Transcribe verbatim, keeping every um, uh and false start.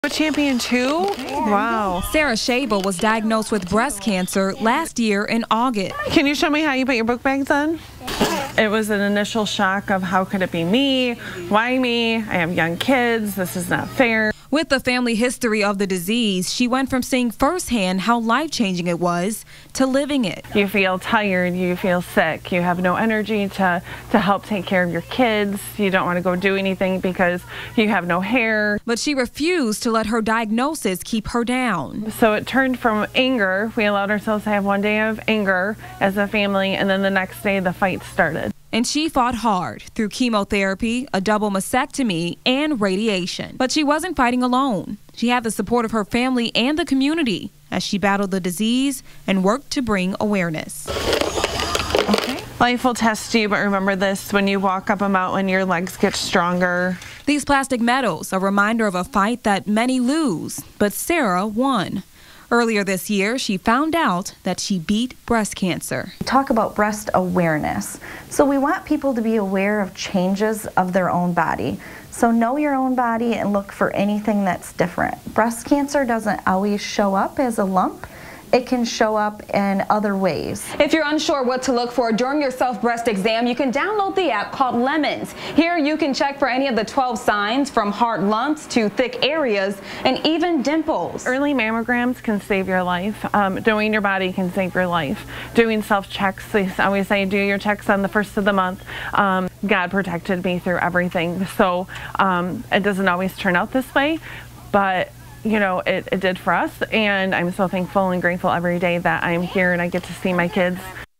A champion too? Wow. Sara Schabel was diagnosed with breast cancer last year in August. Can you show me how you put your book bags on? It was an initial shock of how could it be me? Why me? I have young kids. This is not fair. With the family history of the disease, she went from seeing firsthand how life-changing it was to living it. You feel tired, you feel sick, you have no energy to, to help take care of your kids. You don't want to go do anything because you have no hair. But she refused to let her diagnosis keep her down. So it turned from anger. We allowed ourselves to have one day of anger as a family, and then the next day the fight started. And she fought hard through chemotherapy, a double mastectomy, and radiation. But she wasn't fighting alone. She had the support of her family and the community as she battled the disease and worked to bring awareness. Okay. Life will test you, but remember this: when you walk up a mountain, your legs get stronger. These plastic medals, a reminder of a fight that many lose, but Sara won. Earlier this year, she found out that she beat breast cancer. We talk about breast awareness. So we want people to be aware of changes of their own body. So know your own body and look for anything that's different. Breast cancer doesn't always show up as a lump. It can show up in other ways. If you're unsure what to look for during your self-breast exam, you can download the app called Lemons. Here you can check for any of the twelve signs, from hard lumps to thick areas and even dimples. Early mammograms can save your life. Um, knowing your body can save your life. Doing self-checks, they always say do your checks on the first of the month. Um, God protected me through everything. So um, it doesn't always turn out this way, but you know, it, it did for us, and I'm so thankful and grateful every day that I'm here and I get to see my kids.